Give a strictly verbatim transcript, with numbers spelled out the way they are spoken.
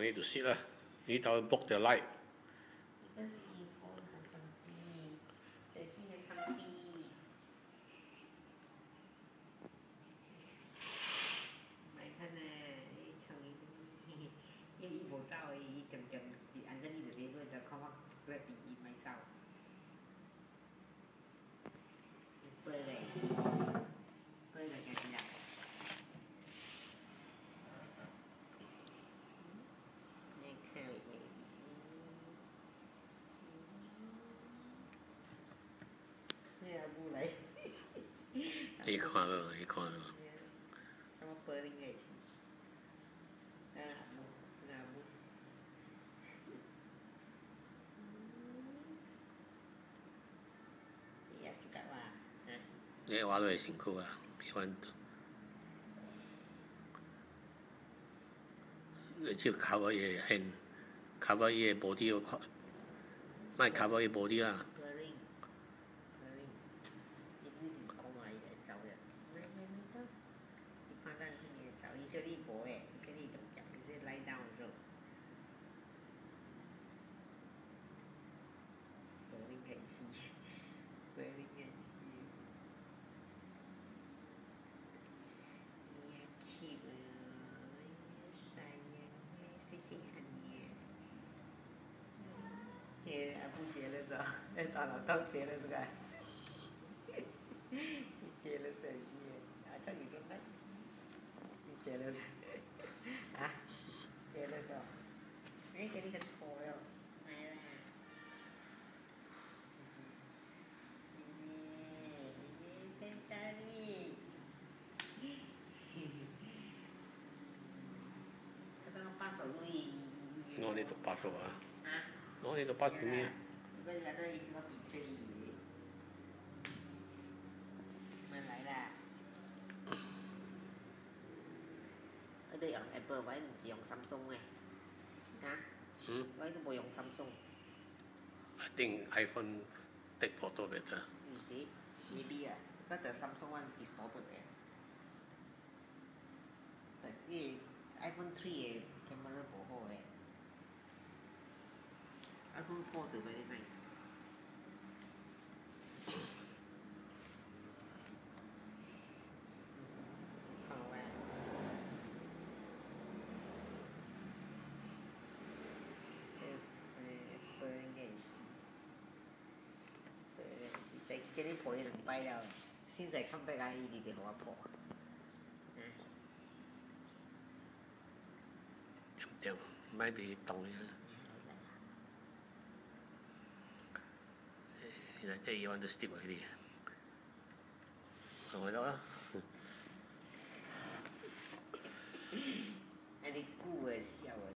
need to sit 啦，呢度 block the light。 这个是衣服很东西，这今天看屁。来看呢，你唱伊伊伊无走的，伊点点伫安怎伊就伫个就看我来比伊莫走。飞嘞，飞就行起来。 你看到，你看到。 Sama pering guys. Nah, nah, iya suka lah. 你話都係辛苦啊，喜歡。你只 cover 嘢輕 ，cover 嘢 body 個塊，唔係 cover 嘢 body 啦。 Usually boy, usually don't get, usually lie down so. Bowling can see, bowling can see. Yeah, cute. Sayang, sisihannya. Yeah, aku jealous ah. Eh, tak nak tahu jealous kan? Jealous aja. I thought you don't like. Jealous 啊 ，jealous 哦，哎，给你很丑哟，来啦，你你在哪里？他刚刚把手录音。 我呢度把手啊。 啊？ 我呢度把手咩？ 不是，这意思我比吹。们来啦。 ở đây用 Apple 或者唔是用 Samsung 嘅，嚇？ 嗯。 我都冇用 Samsung。 I think iPhone take photo better. You see, maybe 啊，嗰個 Samsung one distorted 嘅。但係 iPhone three 嘅 camera 冇好嘅 ，iPhone four 就 very nice。在叫你抱一兩擺了，現在看不下伊哋就好抱。 點點，咪俾凍嘅。現在即係要揾到 stick 嗰啲，同佢得啦。